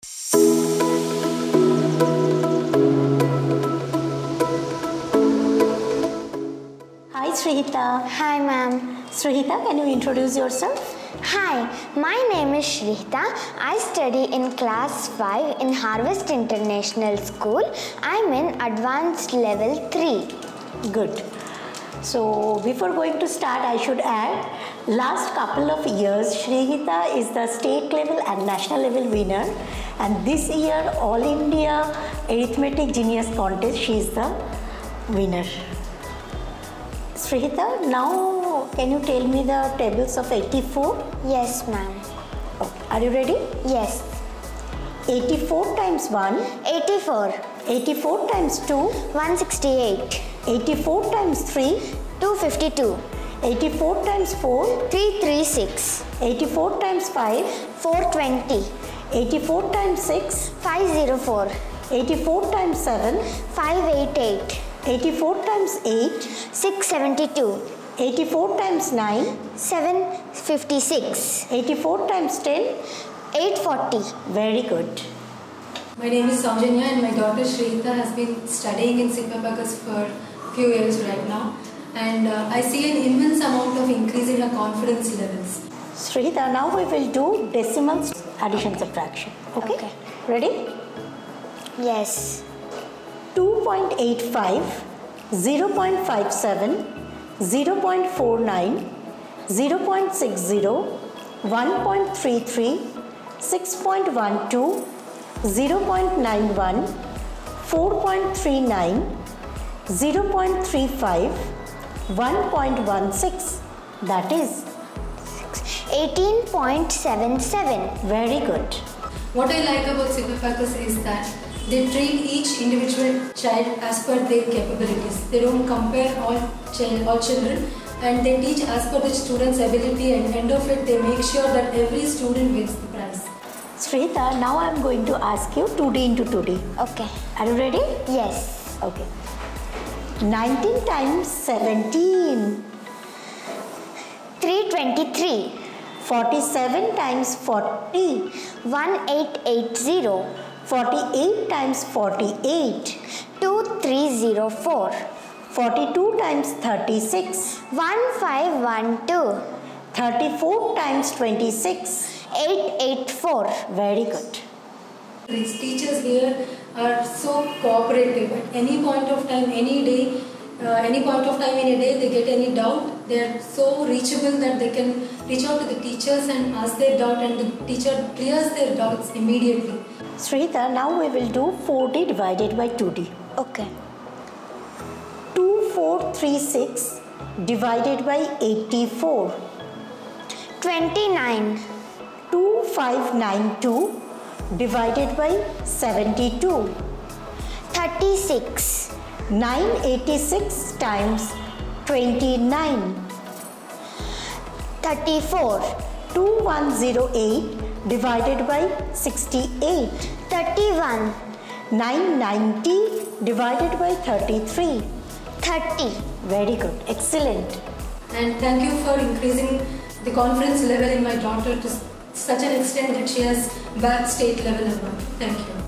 Hi Shrihita. Hi ma'am. Shrihita, can you introduce yourself? Hi, my name is Shrihita. I study in class 5 in Harvest International School. I'm in advanced level 3. Good. So before going to start, I should add, last couple of years Shrihita is the state level and national level winner, and this year All India Arithmetic Genius Contest she is the winner. Shrihita, now can you tell me the tables of 84? Yes ma'am. Okay. Are you ready? Yes. 84 times 1. 84. 84 times 2. 168. 84 times 3. 252. 84 times 4. 336. 84 times 5. 420. 84 times 6. 504. 84 times 7. 588. 84 times 8. 672. 84 times 9. 756. 84 times 10. 840. Very good. My name is Saujanya and my daughter Shrihita has been studying in St. Pepakers for a few years right now, and I see an immense amount of increase in her confidence levels. Shrihita, now we will do decimals, addition, subtraction. Okay? Ready? Yes. 2.85, 0.57, 0.49, 0.60, 1.33, 6.12, 0.91, 4.39, 0.35, 1.16. That is 18.77. very good. What I like about St. Pepakers is that they treat each individual child as per their capabilities. They don't compare all children, and they teach as per the student's ability, and end of it they make sure that every student wins the prize. Shrihita, now I am going to ask you 2D into 2D. Okay. Are you ready? Yes. Okay. 19 times 17. 323. 47 times 40. 1880. 48 times 48. 2304. 42 times 36. 1512. 34 times 26. 884. Very good. These teachers here are so cooperative. At any point of time, any day, any point of time in a day they get any doubt, they are so reachable that they can reach out to the teachers and ask their doubt, and the teacher clears their doubts immediately. Shrihita, now we will do 4D divided by 2D. Okay. 2436 divided by 84. 29. 2592 divided by 72. 36. 986 times 29. 34. 2108 divided by 68. 31. 990 divided by 33. 30. Very good. Excellent. And thank you for increasing the confidence level in my daughter to such an extent that she has bagged state level award. Thank you.